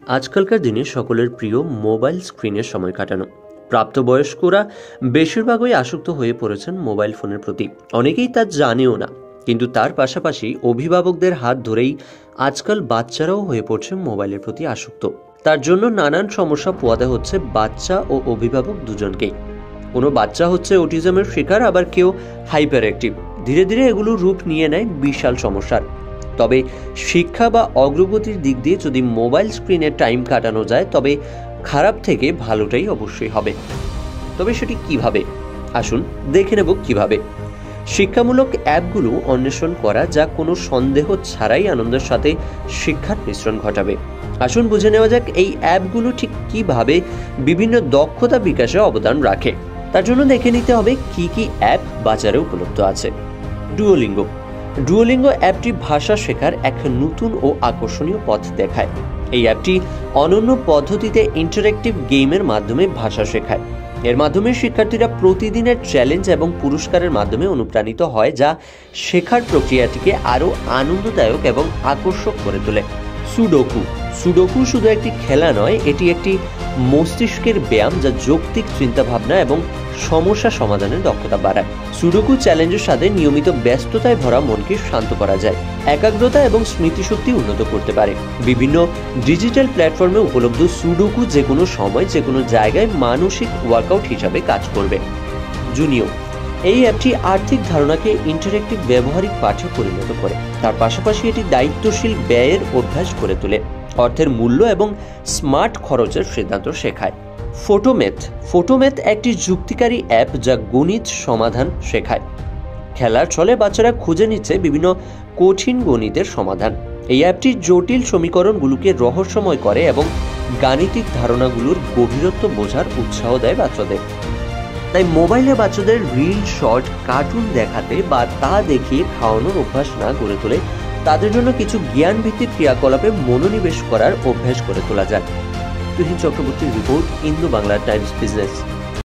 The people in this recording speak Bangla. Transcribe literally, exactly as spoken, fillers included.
আজকালকার দিনে সকলের প্রিয় মোবাইল স্ক্রিনের সময় কাটানো। প্রাপ্তবয়স্করা বেশিরভাগই আসক্ত হয়ে পড়েছেন মোবাইল ফোনের প্রতি। অনেকেই তা জানেও না, কিন্তু তার পাশাপাশি অভিভাবকদের হাত ধরেই আজকাল বাচ্চারাও হয়ে পড়ছে মোবাইলের প্রতি আসক্ত। তার জন্য নানান সমস্যা পোয়াতে হচ্ছে বাচ্চা ও অভিভাবক দুজনকেই। কোনো বাচ্চা হচ্ছে অটিজমের শিকার, আবার কেউ হাইপার অ্যাক্টিভ। ধীরে ধীরে এগুলো রূপ নিয়ে নেয় বিশাল সমস্যার। তবে শিক্ষা বা অগ্রগতির দিক দিয়ে যদি মোবাইল স্ক্রিনে টাইম কাটানো যায়, তবে খারাপ থেকে ভালোটাই অবশ্যই হবে। তবে সেটি কিভাবে? আসুন দেখে নেব কিভাবে। শিক্ষামূলক অ্যাপগুলো অন্বেষণ করা, যা কোনো সন্দেহ ছাড়াই আনন্দের সাথে শিক্ষার মিশ্রণ ঘটাবে। আসুন বুঝে নেওয়া যাক এই অ্যাপগুলো ঠিক কিভাবে বিভিন্ন দক্ষতা বিকাশে অবদান রাখে। তার জন্য দেখে নিতে হবে কি কি অ্যাপ বাজারে উপলব্ধ আছে। ডুওলিঙ্গো ডুওলিঙ্গো অ্যাপটি ভাষা শেখার এক নতুন ও আকর্ষণীয় পথ দেখায়। এই অ্যাপটি অনন্য পদ্ধতিতে ইন্টারেক্টিভ গেমের মাধ্যমে ভাষা শেখায়। এর মাধ্যমে শিক্ষার্থীরা প্রতিদিনের চ্যালেঞ্জ এবং পুরস্কারের মাধ্যমে অনুপ্রাণিত হয়, যা শেখার প্রক্রিয়াটিকে আরও আনন্দদায়ক এবং আকর্ষক করে তোলে। সুডোকু সুডোকু শুধু একটি খেলা নয়, এটি একটি মস্তিষ্কের ব্যায়াম, যা যৌক্তিক চিন্তাভাবনা এবং সমস্যা সমাধানের দক্ষতা বাড়ায়। সুডোকু চ্যালেঞ্জের সাথে নিয়মিত ব্যস্ততায় ভরা মনকে শান্ত করা যায়, একাগ্রতা এবং স্মৃতিশক্তি উন্নত করতে পারে। বিভিন্ন ডিজিটাল প্ল্যাটফর্মে উপলব্ধ সুডোকু যে কোনো সময়, যে কোনো জায়গায় মানসিক ওয়ার্কআউট হিসাবে কাজ করবে। জুনিও এই অ্যাপটি আর্থিক ধারণাকে ইন্টারেক্টিভ ব্যবহারিক পাঠে পরিণত করে। তার পাশাপাশি এটি দায়িত্বশীল ব্যয়ের অভ্যাস করে তোলে, অর্থের মূল্য এবং স্মার্ট খরচের সিদ্ধান্ত শেখায়। ফটোমেথ ফটোমেথ একটি যুক্তিকারী অ্যাপ, যা গণিত সমাধান শেখায়। খেলার ছলে বাচ্চারা খুঁজে নিচ্ছে বিভিন্ন কঠিন গণিতের সমাধান। এই অ্যাপটি জটিল সমীকরণগুলোকে রহস্যময় করে এবং গাণিতিক ধারণাগুলোর গভীরত্ব বোঝার উৎসাহ দেয় বাচ্চাদের। তাই মোবাইলে বাচ্চাদের রিল, শর্ট, কার্টুন দেখাতে বা তা দেখিয়ে খাওয়ানোর অভ্যাস না গড়ে তোলে তাদের জন্য কিছু জ্ঞান ভিত্তিক ক্রিয়াকলাপে মনোনিবেশ করার অভ্যাস করে তোলা যায়। তুহিন চক্রবর্তীর report, Indo Bangla Times business.